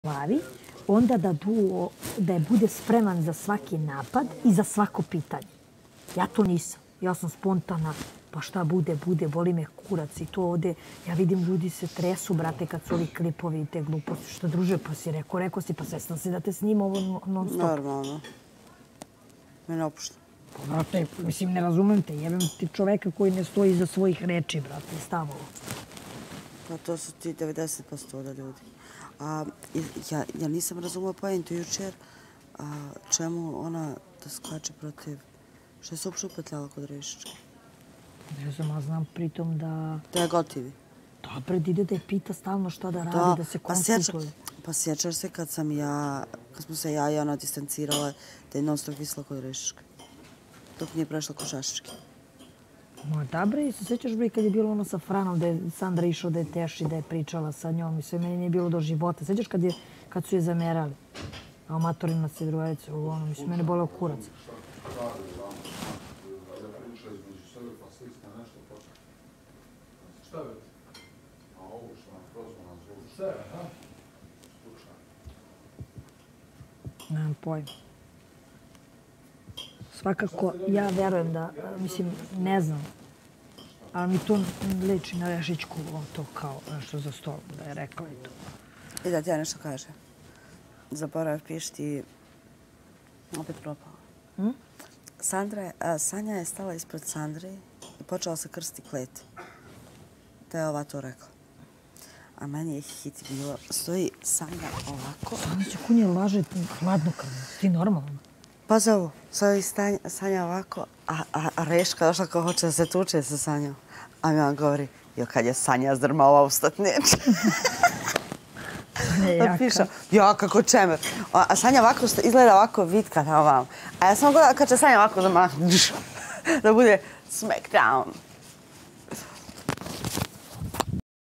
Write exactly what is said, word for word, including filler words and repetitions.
glavi, onda da, du, da je bude spreman za svaki napad i za svako pitanje. Ja to nisam. Ja sam spontana, pa šta bude, bude, boli me kurac i to ode. Ja vidim ljudi se tresu, brate, kad su ovi klipovi i te gluposti. Što druže, pa si rekao, rekao si, pa svestan si da te snima ovo non stop. Normalno. Mene opušta. Pa, brate, mislim, ne razumem te. Jebem ti čoveka koji ne stoji iza svojih reči, brate, i stavova. Pa to su ti devedeset posto od ljudi. A, ja, ja nisam razumela pojentu jučer a, čemu ona da skače protiv... Što je se uopšte upetljala kod Rešića? Ne znam, a znam pritom da... Da je gotivi. Da, pred ide da je pita stalno šta da radi, da, da se konsultuje. Pa sjećaš se kad sam ja, kad smo se ja i ona distancirale, da je non stop visla kod Rešića. Dok nije prešla kod Šašički. Ma da bre, se sjećaš bre kad je bilo ono sa Franom, da je Sandra išao da je teši, da je pričala sa njom i sve meni nije bilo do života. Sjećaš kad, je, kad su je zamerali? A amatorima se drugajice, ono, mislim, mene boleo kurac. Nemam pojma. Svakako, ja verujem da, mislim, ne znam, ali mi to liči na Rešićku, on to kao nešto za stol, da je rekla i to. I da ti ja nešto kažem. Zaborav piš ti, opet propala. Hm? Sandra je, a, Sanja je stala ispred Sandre i počela se krsti kleti. Da je ova to rekla. A meni je hit bilo, stoji Sanja ovako. Sanja će kunje laže hladnokrvno, ti normalno. Pa za ovo, stoji Sanja ovako, a, a, a Reška došla kao hoće da se tuče sa Sanjom. A mi on govori, jo kad je Sanja zdrmala ustat neće. Piša, ja kako čemer. A Sanja ovako izgleda ovako vitka tamo vam. A ja sam gledala kad će Sanja ovako da, da bude smackdown.